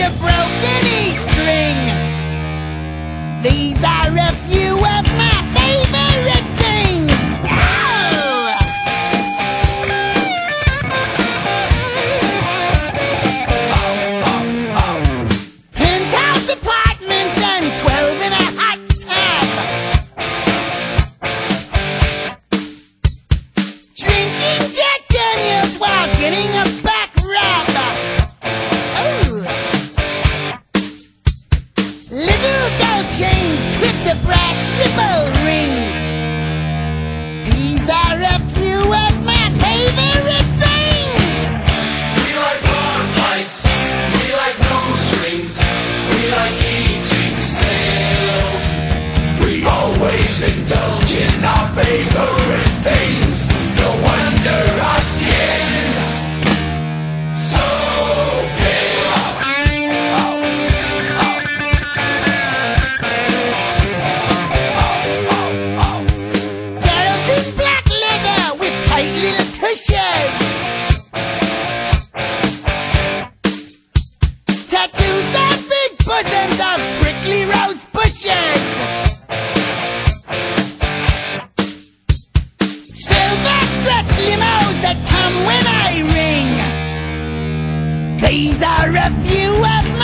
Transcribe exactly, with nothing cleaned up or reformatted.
a broken E-string. These are a few of my favorite things. Oh! Penthouse apartments and twelve in a hot tub. Drinking Jack Daniels while getting a back rub. Oh! Little gold chains clip the brass nipple ring. These are a few of my favorite things. We like bar fights, we like nose rings, we like eating snails. We always indulge in our favorite things. No wonder our skin's so pale. Girls in black leather with tight little tushes. Tattoos on big bosoms of prickly rose bushes. Silver stretch limos that come when I ring. These are a few of